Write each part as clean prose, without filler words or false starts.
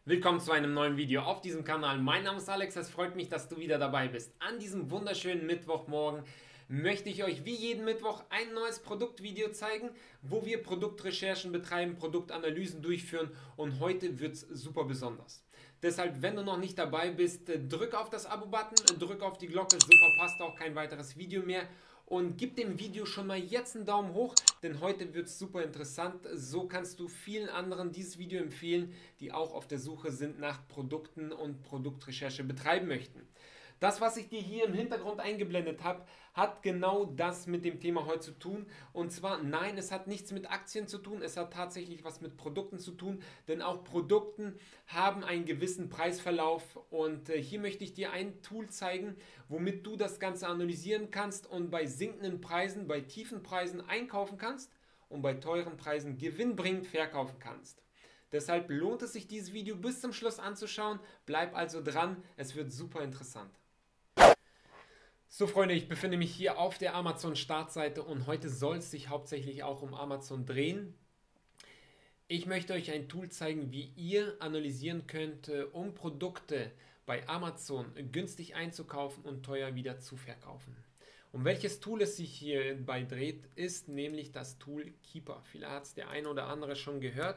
Willkommen zu einem neuen Video auf diesem Kanal. Mein Name ist Alex, es freut mich, dass du wieder dabei bist. An diesem wunderschönen Mittwochmorgen möchte ich euch wie jeden Mittwoch ein neues Produktvideo zeigen, wo wir Produktrecherchen betreiben, Produktanalysen durchführen und heute wird es super besonders. Deshalb, wenn du noch nicht dabei bist, drück auf das Abo-Button, drück auf die Glocke, so verpasst du auch kein weiteres Video mehr. Und gib dem Video schon mal jetzt einen Daumen hoch, denn heute wird es super interessant. So kannst du vielen anderen dieses Video empfehlen, die auch auf der Suche sind nach Produkten und Produktrecherche betreiben möchten. Das, was ich dir hier im Hintergrund eingeblendet habe, hat genau das mit dem Thema heute zu tun. Und zwar, nein, es hat nichts mit Aktien zu tun, es hat tatsächlich was mit Produkten zu tun, denn auch Produkten haben einen gewissen Preisverlauf. Und hier möchte ich dir ein Tool zeigen, womit du das Ganze analysieren kannst und bei sinkenden Preisen, bei tiefen Preisen einkaufen kannst und bei teuren Preisen gewinnbringend verkaufen kannst. Deshalb lohnt es sich, dieses Video bis zum Schluss anzuschauen. Bleib also dran, es wird super interessant. So Freunde, ich befinde mich hier auf der Amazon Startseite und heute soll es sich hauptsächlich auch um Amazon drehen. Ich möchte euch ein Tool zeigen, wie ihr analysieren könnt, um Produkte bei Amazon günstig einzukaufen und teuer wieder zu verkaufen. Um welches Tool es sich hierbei dreht, ist nämlich das Tool Keeper. Vielleicht hat es der eine oder andere schon gehört.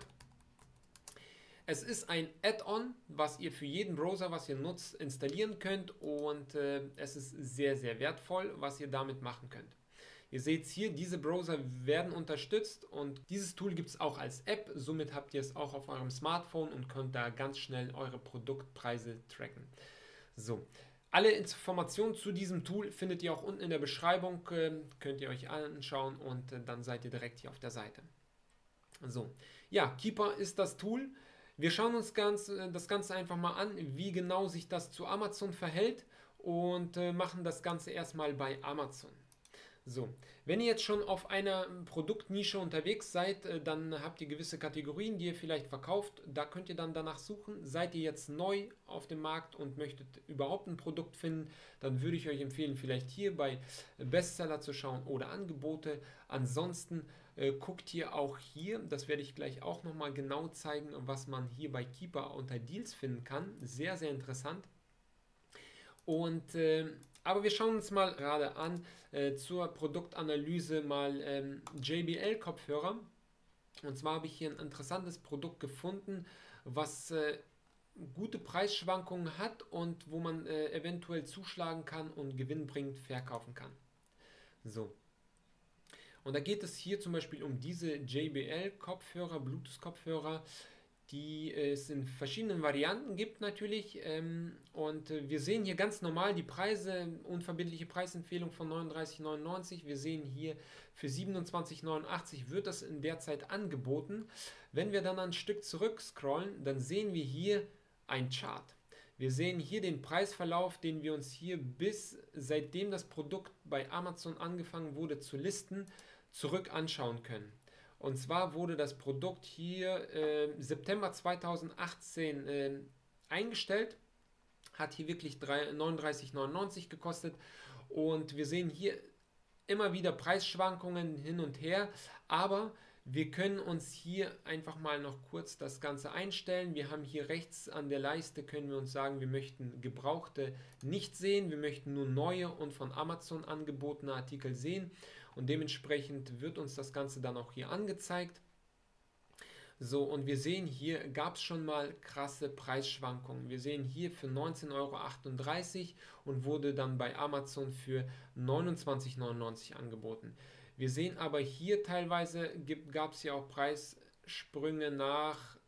Es ist ein Add-on, was ihr für jeden Browser, was ihr nutzt, installieren könnt und es ist sehr, sehr wertvoll, was ihr damit machen könnt. Ihr seht hier, diese Browser werden unterstützt und dieses Tool gibt es auch als App, somit habt ihr es auch auf eurem Smartphone und könnt da ganz schnell eure Produktpreise tracken. So, alle Informationen zu diesem Tool findet ihr auch unten in der Beschreibung, könnt ihr euch anschauen und dann seid ihr direkt hier auf der Seite. So, ja, Keeper ist das Tool. Wir schauen uns das Ganze einfach mal an, wie genau sich das zu Amazon verhält und machen das Ganze erstmal bei Amazon. So, wenn ihr jetzt schon auf einer Produktnische unterwegs seid, dann habt ihr gewisse Kategorien, die ihr vielleicht verkauft. Da könnt ihr dann danach suchen. Seid ihr jetzt neu auf dem Markt und möchtet überhaupt ein Produkt finden, dann würde ich euch empfehlen, vielleicht hier bei Bestseller zu schauen oder Angebote. Ansonsten guckt ihr auch hier, das werde ich gleich auch nochmal genau zeigen, was man hier bei Keeper unter Deals finden kann. Sehr, sehr interessant. Und aber wir schauen uns mal gerade an zur Produktanalyse mal JBL-Kopfhörer. Und zwar habe ich hier ein interessantes Produkt gefunden, was gute Preisschwankungen hat und wo man eventuell zuschlagen kann und gewinnbringend verkaufen kann. So. Und da geht es hier zum Beispiel um diese JBL-Kopfhörer, Bluetooth-Kopfhörer, die es in verschiedenen Varianten gibt natürlich. Und wir sehen hier ganz normal die Preise, unverbindliche Preisempfehlung von 39,99. Wir sehen hier für 27,89 wird das in der Zeit angeboten. Wenn wir dann ein Stück zurück scrollen, dann sehen wir hier ein Chart. Wir sehen hier den Preisverlauf, den wir uns hier bis seitdem das Produkt bei Amazon angefangen wurde zu listen, zurück anschauen können. Und zwar wurde das Produkt hier September 2018 eingestellt, hat hier wirklich 39,99 gekostet und wir sehen hier immer wieder Preisschwankungen hin und her, aber wir können uns hier einfach mal noch kurz das Ganze einstellen. Wir haben hier rechts an der Leiste, können wir uns sagen, wir möchten gebrauchte nicht sehen, wir möchten nur neue und von Amazon angebotene Artikel sehen. Und dementsprechend wird uns das Ganze dann auch hier angezeigt. So, und wir sehen hier, gab es schon mal krasse Preisschwankungen. Wir sehen hier für 19,38 € und wurde dann bei Amazon für 29,99 € angeboten. Wir sehen aber hier teilweise, gab es ja auch Preissprünge nach,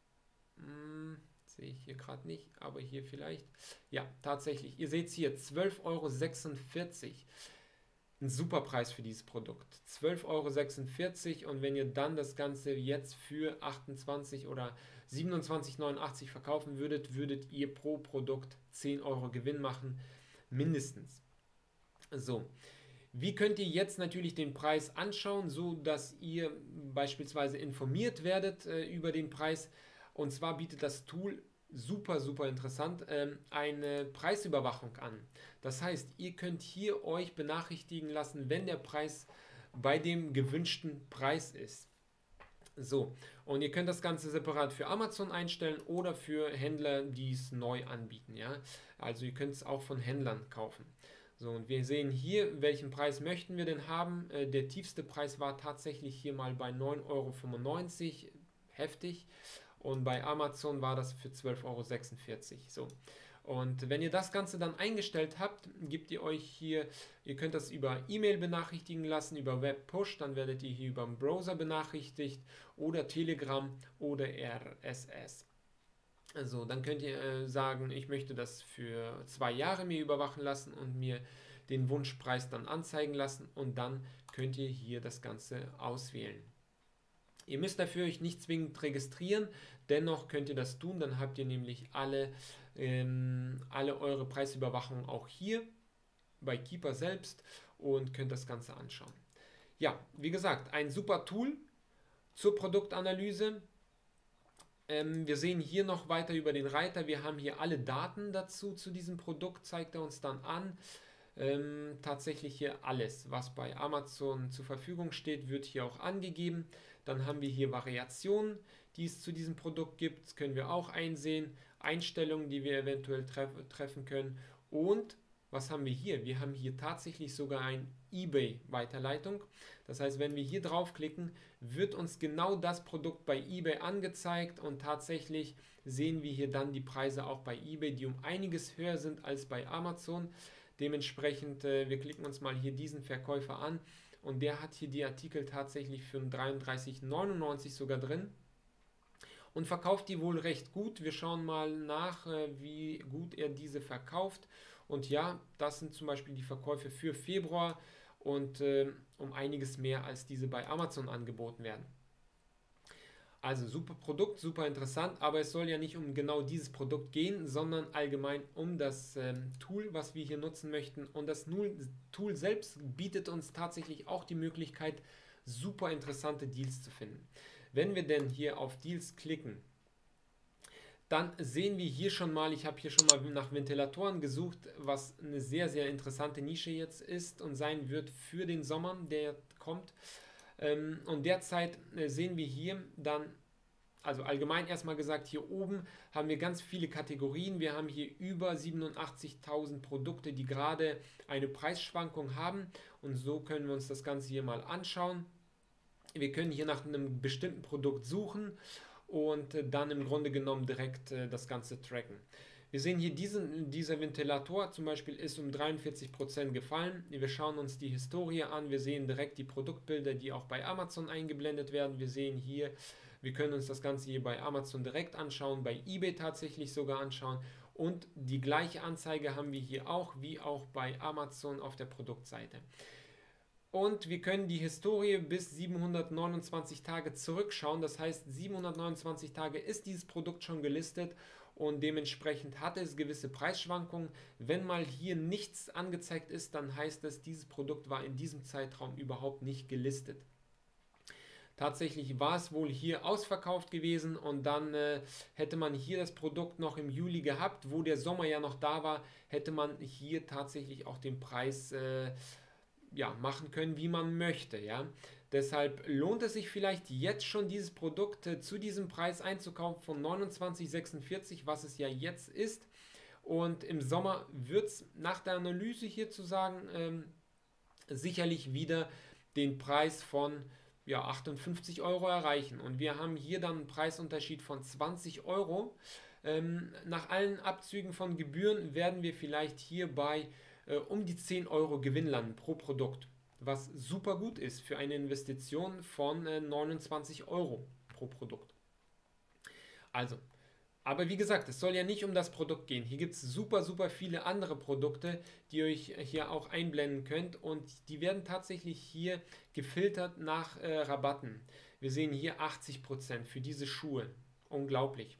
sehe ich hier gerade nicht, aber hier vielleicht. Ja, tatsächlich, ihr seht es hier, 12,46 € ein super Preis für dieses Produkt. 12,46 € und wenn ihr dann das Ganze jetzt für 28 oder 27,89 € verkaufen würdet, würdet ihr pro Produkt 10 € Gewinn machen, mindestens. So, wie könnt ihr jetzt natürlich den Preis anschauen, so dass ihr beispielsweise informiert werdet über den Preis? Und zwar bietet das Tool super, super interessant, eine Preisüberwachung an. Das heißt, ihr könnt hier euch benachrichtigen lassen, wenn der Preis bei dem gewünschten Preis ist. So, und ihr könnt das Ganze separat für Amazon einstellen oder für Händler, die es neu anbieten. Ja? Also ihr könnt es auch von Händlern kaufen. So, und wir sehen hier, welchen Preis möchten wir denn haben. Der tiefste Preis war tatsächlich hier mal bei 9,95 Euro, heftig. Und bei Amazon war das für 12,46 Euro. So. Und wenn ihr das Ganze dann eingestellt habt, gebt ihr euch hier, ihr könnt das über E-Mail benachrichtigen lassen, über Webpush, dann werdet ihr hier über den Browser benachrichtigt oder Telegram oder RSS. Also dann könnt ihr sagen, ich möchte das für 2 Jahre mir überwachen lassen und mir den Wunschpreis dann anzeigen lassen und dann könnt ihr hier das Ganze auswählen. Ihr müsst dafür euch nicht zwingend registrieren, dennoch könnt ihr das tun, dann habt ihr nämlich alle eure Preisüberwachung auch hier bei Keeper selbst und könnt das Ganze anschauen. Ja, wie gesagt, ein super Tool zur Produktanalyse. Wir sehen hier noch weiter über den Reiter, wir haben hier alle Daten dazu, zu diesem Produkt zeigt er uns dann an. Tatsächlich hier alles, was bei Amazon zur Verfügung steht, wird hier auch angegeben. Dann haben wir hier Variationen, die es zu diesem Produkt gibt, das können wir auch einsehen. Einstellungen, die wir eventuell treffen können. Und was haben wir hier? Wir haben hier tatsächlich sogar eine eBay-Weiterleitung. Das heißt, wenn wir hier draufklicken, wird uns genau das Produkt bei eBay angezeigt und tatsächlich sehen wir hier dann die Preise auch bei eBay, die um einiges höher sind als bei Amazon. Dementsprechend, wir klicken uns mal hier diesen Verkäufer an und der hat hier die Artikel tatsächlich für 33,99 sogar drin und verkauft die wohl recht gut. Wir schauen mal nach, wie gut er diese verkauft. Und ja, das sind zum Beispiel die Verkäufe für Februar und um einiges mehr als diese bei Amazon angeboten werden. Also super Produkt, super interessant, aber es soll ja nicht um genau dieses Produkt gehen, sondern allgemein um das Tool, was wir hier nutzen möchten. Und das Tool selbst bietet uns tatsächlich auch die Möglichkeit, super interessante Deals zu finden. Wenn wir denn hier auf Deals klicken, dann sehen wir hier schon mal, ich habe hier schon mal nach Ventilatoren gesucht, was eine sehr, sehr interessante Nische jetzt ist und sein wird für den Sommer, der kommt. Und derzeit sehen wir hier dann, also allgemein erstmal gesagt, hier oben haben wir ganz viele Kategorien. Wir haben hier über 87.000 Produkte, die gerade eine Preisschwankung haben. Und so können wir uns das Ganze hier mal anschauen. Wir können hier nach einem bestimmten Produkt suchen und dann im Grunde genommen direkt das Ganze tracken. Wir sehen hier, dieser Ventilator zum Beispiel ist um 43% gefallen. Wir schauen uns die Historie an. Wir sehen direkt die Produktbilder, die auch bei Amazon eingeblendet werden. Wir sehen hier, wir können uns das Ganze hier bei Amazon direkt anschauen, bei eBay tatsächlich sogar anschauen. Und die gleiche Anzeige haben wir hier auch, wie auch bei Amazon auf der Produktseite. Und wir können die Historie bis 729 Tage zurückschauen. Das heißt, 729 Tage ist dieses Produkt schon gelistet und dementsprechend hat es gewisse Preisschwankungen. Wenn mal hier nichts angezeigt ist, dann heißt es, dieses Produkt war in diesem Zeitraum überhaupt nicht gelistet. Tatsächlich war es wohl hier ausverkauft gewesen und dann hätte man hier das Produkt noch im Juli gehabt, wo der Sommer ja noch da war, hätte man hier tatsächlich auch den Preis machen können, wie man möchte. Ja? Deshalb lohnt es sich vielleicht jetzt schon dieses Produkt zu diesem Preis einzukaufen von 29,46, was es ja jetzt ist. Und im Sommer wird es nach der Analyse hier zu sagen, sicherlich wieder den Preis von 58 Euro erreichen. Und wir haben hier dann einen Preisunterschied von 20 Euro. Nach allen Abzügen von Gebühren werden wir vielleicht hier bei um die 10 Euro Gewinn landen pro Produkt, was super gut ist für eine Investition von 29 Euro pro Produkt. Also, aber wie gesagt, es soll ja nicht um das Produkt gehen. Hier gibt es super, super viele andere Produkte, die ihr euch hier auch einblenden könnt und die werden tatsächlich hier gefiltert nach Rabatten. Wir sehen hier 80% für diese Schuhe. Unglaublich.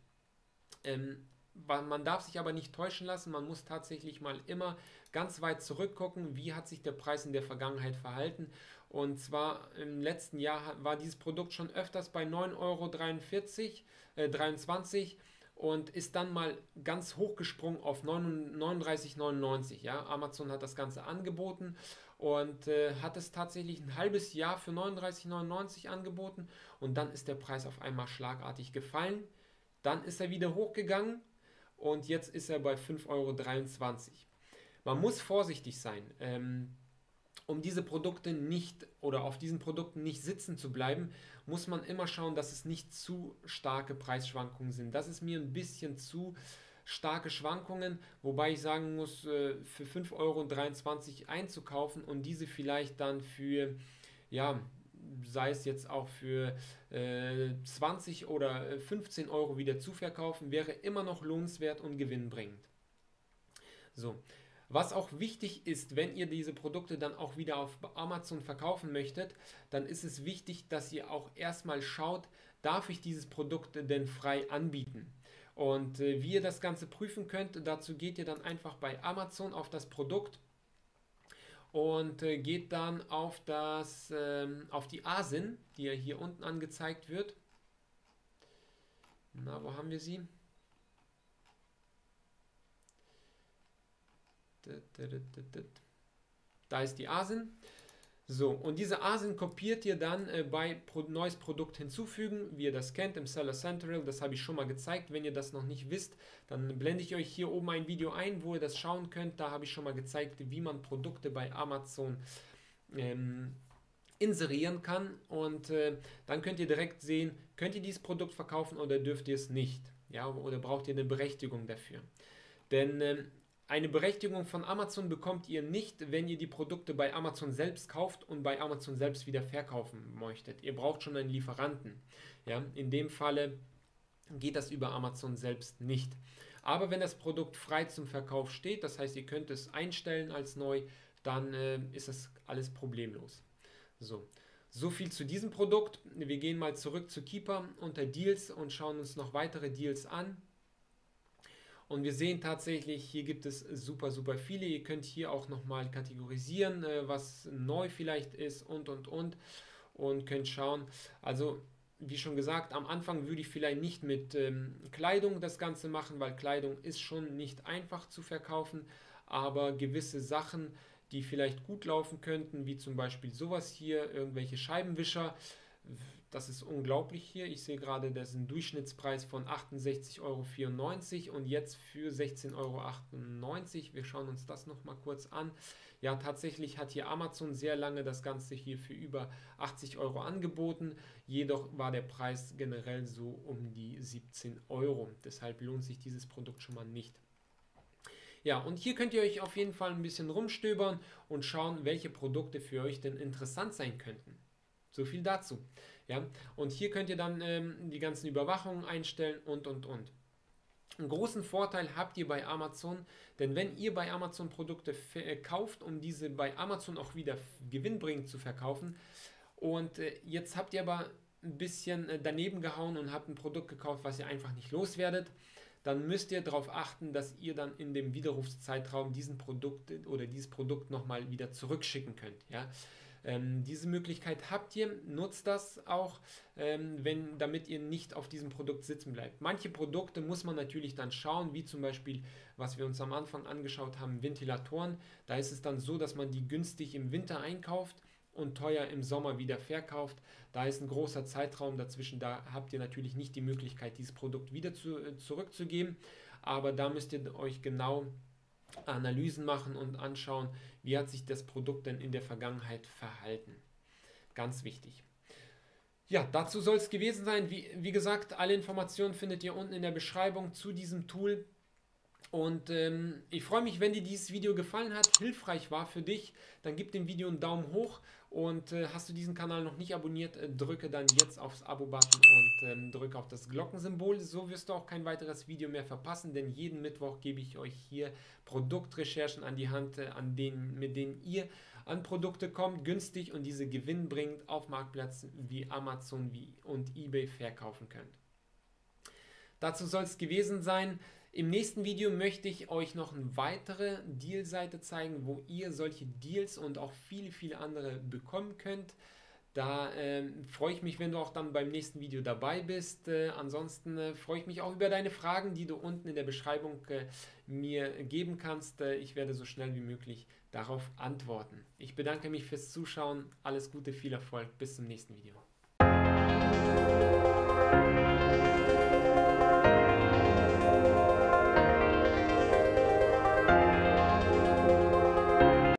Man darf sich aber nicht täuschen lassen, man muss tatsächlich mal immer ganz weit zurückgucken, wie hat sich der Preis in der Vergangenheit verhalten. Und zwar im letzten Jahr war dieses Produkt schon öfters bei 9,23 Euro und ist dann mal ganz hochgesprungen auf 39,99. Ja, Amazon hat das Ganze angeboten und hat es tatsächlich ein halbes Jahr für 39,99 angeboten und dann ist der Preis auf einmal schlagartig gefallen. Dann ist er wieder hochgegangen und jetzt ist er bei 5,23 Euro. Man muss vorsichtig sein, um diese Produkte nicht oder auf diesen Produkten nicht sitzen zu bleiben, muss man immer schauen, dass es nicht zu starke Preisschwankungen sind. Das ist mir ein bisschen zu starke Schwankungen, wobei ich sagen muss, für 5,23 Euro einzukaufen und diese vielleicht dann für, ja, sei es jetzt auch für 20 oder 15 Euro wieder zu verkaufen, wäre immer noch lohnenswert und gewinnbringend. So. Was auch wichtig ist, wenn ihr diese Produkte dann auch wieder auf Amazon verkaufen möchtet, dann ist es wichtig, dass ihr auch erstmal schaut, darf ich dieses Produkt denn frei anbieten? Und wie ihr das Ganze prüfen könnt, dazu geht ihr dann einfach bei Amazon auf das Produkt und geht dann auf die ASIN, die ja hier unten angezeigt wird. Na, wo haben wir sie? Da ist die ASIN. So, und diese ASIN kopiert ihr dann bei neues Produkt hinzufügen, wie ihr das kennt im Seller Central. Das habe ich schon mal gezeigt. Wenn ihr das noch nicht wisst, dann blende ich euch hier oben ein Video ein, wo ihr das schauen könnt. Da habe ich schon mal gezeigt, wie man Produkte bei Amazon inserieren kann. Und dann könnt ihr direkt sehen, könnt ihr dieses Produkt verkaufen oder dürft ihr es nicht. Ja, oder braucht ihr eine Berechtigung dafür. Denn eine Berechtigung von Amazon bekommt ihr nicht, wenn ihr die Produkte bei Amazon selbst kauft und bei Amazon selbst wieder verkaufen möchtet. Ihr braucht schon einen Lieferanten. Ja, in dem Falle geht das über Amazon selbst nicht. Aber wenn das Produkt frei zum Verkauf steht, das heißt, ihr könnt es einstellen als neu, dann ist das alles problemlos. So viel zu diesem Produkt. Wir gehen mal zurück zu Keeper unter Deals und schauen uns noch weitere Deals an. Und wir sehen tatsächlich, hier gibt es super viele. Ihr könnt hier auch nochmal kategorisieren, was neu vielleicht ist und könnt schauen. Also wie schon gesagt, am Anfang würde ich vielleicht nicht mit Kleidung das Ganze machen, weil Kleidung ist schon nicht einfach zu verkaufen, aber gewisse Sachen, die vielleicht gut laufen könnten, wie zum Beispiel sowas hier, irgendwelche Scheibenwischer. Das ist unglaublich hier. Ich sehe gerade, das ist ein Durchschnittspreis von 68,94 Euro und jetzt für 16,98 Euro. Wir schauen uns das nochmal kurz an. Ja, tatsächlich hat hier Amazon sehr lange das Ganze hier für über 80 Euro angeboten. Jedoch war der Preis generell so um die 17 Euro. Deshalb lohnt sich dieses Produkt schon mal nicht. Ja, und hier könnt ihr euch auf jeden Fall ein bisschen rumstöbern und schauen, welche Produkte für euch denn interessant sein könnten. So viel dazu. Ja, und hier könnt ihr dann die ganzen Überwachungen einstellen und. Einen großen Vorteil habt ihr bei Amazon, denn wenn ihr bei Amazon Produkte kauft, um diese bei Amazon auch wieder gewinnbringend zu verkaufen und jetzt habt ihr aber ein bisschen daneben gehauen und habt ein Produkt gekauft, was ihr einfach nicht loswerdet, dann müsst ihr darauf achten, dass ihr dann in dem Widerrufszeitraum dieses Produkt nochmal wieder zurückschicken könnt. Ja? Diese Möglichkeit habt ihr, nutzt das auch, damit ihr nicht auf diesem Produkt sitzen bleibt. Manche Produkte muss man natürlich dann schauen, wie zum Beispiel, was wir uns am Anfang angeschaut haben, Ventilatoren. Da ist es dann so, dass man die günstig im Winter einkauft und teuer im Sommer wieder verkauft. Da ist ein großer Zeitraum dazwischen, da habt ihr natürlich nicht die Möglichkeit, dieses Produkt wieder zurückzugeben, aber da müsst ihr euch genau Analysen machen und anschauen, wie hat sich das Produkt denn in der Vergangenheit verhalten. Ganz wichtig. Ja, dazu soll es gewesen sein. Wie gesagt, alle Informationen findet ihr unten in der Beschreibung zu diesem Tool. Und ich freue mich, wenn dir dieses Video gefallen hat, hilfreich war für dich, dann gib dem Video einen Daumen hoch und hast du diesen Kanal noch nicht abonniert, drücke dann jetzt aufs Abo-Button und drücke auf das Glockensymbol. So wirst du auch kein weiteres Video mehr verpassen, denn jeden Mittwoch gebe ich euch hier Produktrecherchen an die Hand, mit denen ihr an Produkte kommt, günstig und diese gewinnbringend auf Marktplätzen wie Amazon und eBay verkaufen könnt. Dazu soll es gewesen sein. Im nächsten Video möchte ich euch noch eine weitere Deal-Seite zeigen, wo ihr solche Deals und auch viele andere bekommen könnt. Da freue ich mich, wenn du auch dann beim nächsten Video dabei bist. Ansonsten freue ich mich auch über deine Fragen, die du unten in der Beschreibung mir geben kannst. Ich werde so schnell wie möglich darauf antworten. Ich bedanke mich fürs Zuschauen. Alles Gute, viel Erfolg. Bis zum nächsten Video.